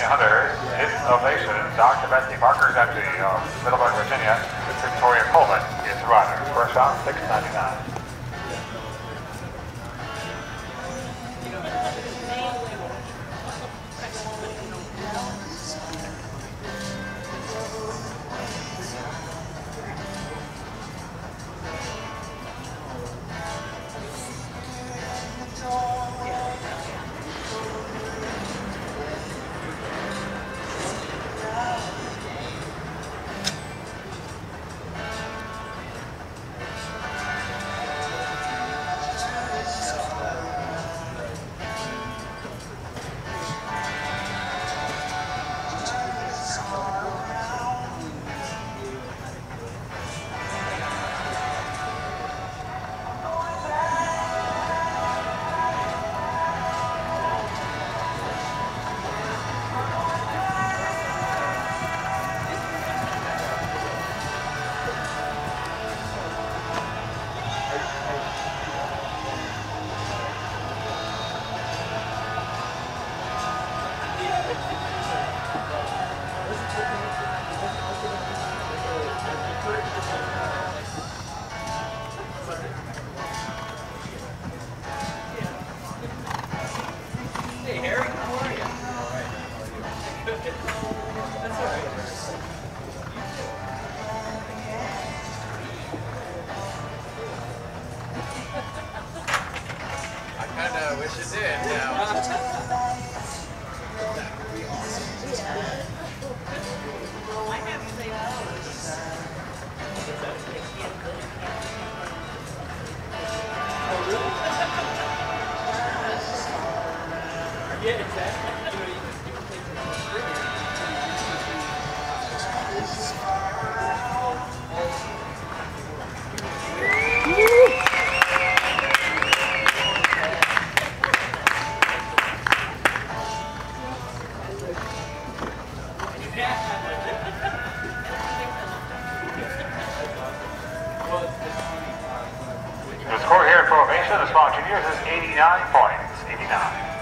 Hunters, hidden ovation. Dr. Betsy Parker's empty of Middleburg, Virginia. Victoria Coleman is the rider. First round, $6.99. Hey Harry, how are you? All right. That's all right. I kind of wish it did now. That would be awesome. I have to say Oh, really? Yeah, exactly. You can take some string The score here for Ovation, the small juniors, is 89 points. 89.